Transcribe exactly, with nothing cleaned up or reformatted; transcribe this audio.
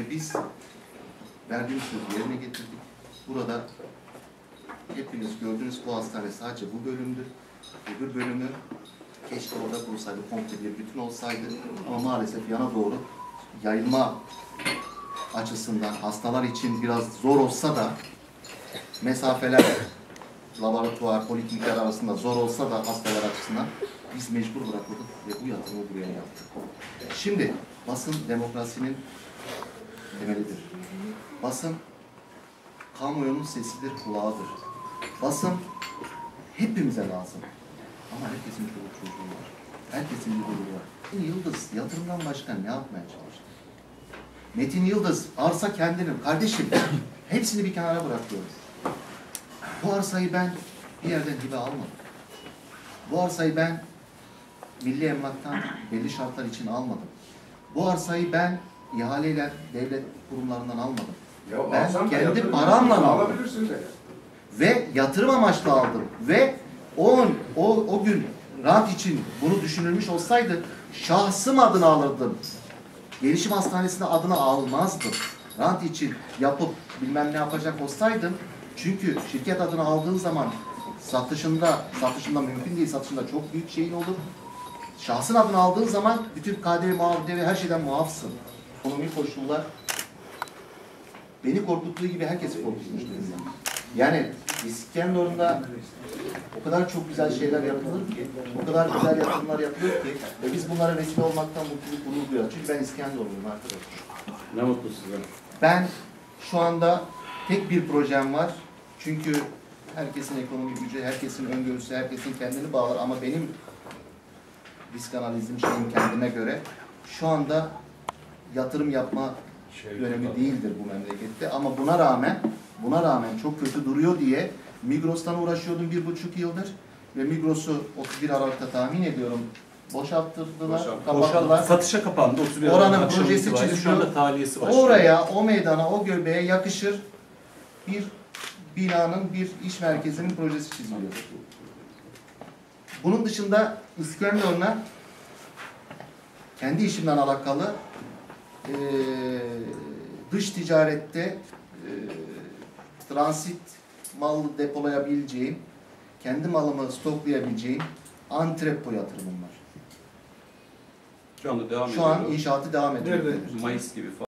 Ve biz verdiğimiz sözü yerine getirdik. Burada hepiniz gördünüz, bu hastane sadece bu bölümdü. Öbür bölümü keşke orada kursaydı, komple bir bütün olsaydı. Ama maalesef yana doğru yayılma açısından hastalar için biraz zor olsa da mesafeler, laboratuvar, poliklinikler arasında zor olsa da hastalar açısından biz mecbur bırakıldık ve bu yatırımı buraya yaptık. Şimdi basın demokrasinin temelidir. Basın kamuoyunun sesidir, kulağıdır. Basın hepimize lazım. Ama herkesin çoluk çocuğu var. Herkesin bir gururu var. Metin Yıldız yatırımdan başka ne yapmaya çalıştı? Metin Yıldız arsa kendinin. Kardeşim hepsini bir kenara bırakıyorum. Bu arsayı ben bir yerden hibe almadım. Bu arsayı ben Milli Emlak'tan belli şartlar için almadım. Bu arsayı ben ihaleyle devlet kurumlarından almadım. Ya, ben kendi paramla aldım. Ve yatırım amaçlı aldım. Ve o, o, o gün rant için bunu düşünülmüş olsaydı şahsım adına alırdım. Gelişim Hastanesi'ne adına almazdım. Rant için yapıp bilmem ne yapacak olsaydım, çünkü şirket adına aldığın zaman satışında, satışında mümkün değil, satışında çok büyük şeyin olur. Şahsın adına aldığın zaman bütün K D V, muavide ve her şeyden muafsın. Ekonomik koşullar beni korkuttuğu gibi herkesi korkutmuştur. Yani İskenderun'da o kadar çok güzel şeyler yapılır ki, o kadar güzel yatırımlar yapılır ki ve biz bunlara vesile olmaktan mutluluk, gurur duyuyoruz. Çünkü ben İskenderun'luyum arkadaşlar. Ne mutlu size. Ben şu anda tek bir projem var. Çünkü herkesin ekonomik gücü, herkesin öngörüsü, herkesin kendini bağlar ama benim risk analizim şeyim kendime göre şu anda yatırım yapma dönemi değildir bu memlekette ama buna rağmen buna rağmen çok kötü duruyor diye Migros'tan uğraşıyordum bir buçuk yıldır ve Migros'u otuz bir Aralık'ta tahmin ediyorum boşalttırdılar, kapattılar. Satışa kapandı. Oranın projesi çiziliyor. Tahliyesi Oraya, o meydana, o göbeğe yakışır bir binanın, bir iş merkezinin projesi çiziliyor. Bunun dışında İskenderun'a kendi işimden alakalı e, dış ticarette e, transit mal depolayabileceğim, kendi malımı stoklayabileceğim antrepo yatırımım var. Şu anda devam Şu ediyor. an inşaatı devam ediyor. Mayıs gibi falan.